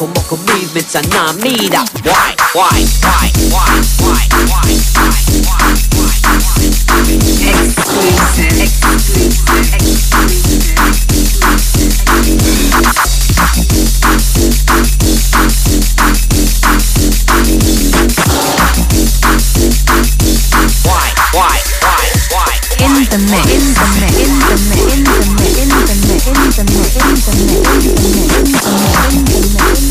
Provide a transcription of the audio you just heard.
como movements are not made up. Why? In the mix.